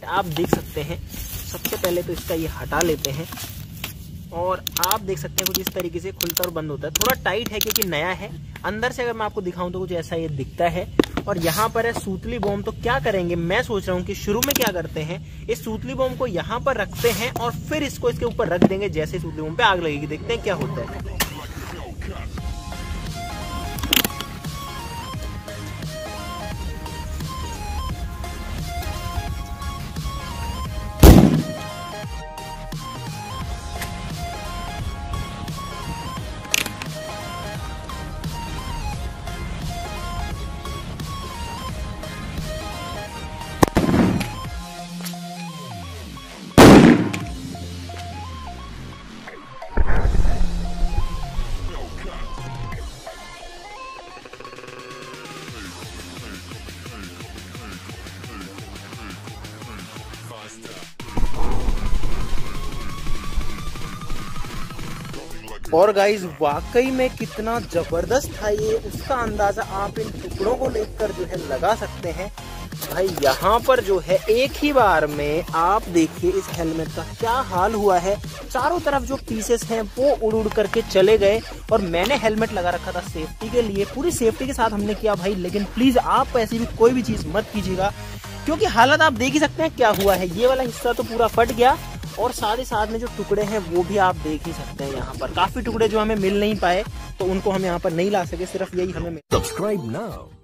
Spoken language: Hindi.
आप देख सकते हैं। सबसे पहले तो इसका ये हटा लेते हैं और आप देख सकते हैं कुछ इस तरीके से खुलता और बंद होता है। थोड़ा टाइट है क्योंकि नया है। अंदर से अगर मैं आपको दिखाऊं तो कुछ ऐसा ये दिखता है। और यहाँ पर है सूतली बॉम्ब। तो क्या करेंगे, मैं सोच रहा हूँ कि शुरू में क्या करते हैं, इस सूतली बॉम्ब को यहाँ पर रखते हैं और फिर इसको इसके ऊपर रख देंगे। जैसे सूतली बॉम्ब पे आग लगेगी, देखते हैं क्या होता है। और गाइज वाकई में कितना जबरदस्त था ये, उसका अंदाजा आप इन टुकड़ों को देखकर जो है लगा सकते हैं। भाई यहाँ पर जो है एक ही बार में आप देखिए इस हेलमेट का क्या हाल हुआ है। चारों तरफ जो पीसेस हैं वो उड़ उड़ करके चले गए। और मैंने हेलमेट लगा रखा था सेफ्टी के लिए, पूरी सेफ्टी के साथ हमने किया भाई। लेकिन प्लीज आप ऐसी भी कोई भी चीज मत कीजिएगा, क्योंकि हालत आप देख ही सकते हैं क्या हुआ है। ये वाला हिस्सा तो पूरा फट गया और साथ ही साथ में जो टुकड़े हैं वो भी आप देख ही सकते हैं। यहाँ पर काफी टुकड़े जो हमें मिल नहीं पाए, तो उनको हम यहाँ पर नहीं ला सके, सिर्फ यही हमें। Subscribe now.